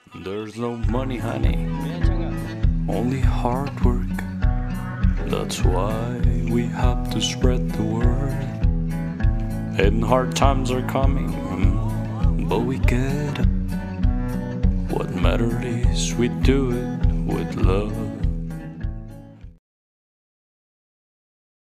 There's no money, honey, only hard work. That's why we have to spread the word. And hard times are coming, but we get up. What matters is we do it with love.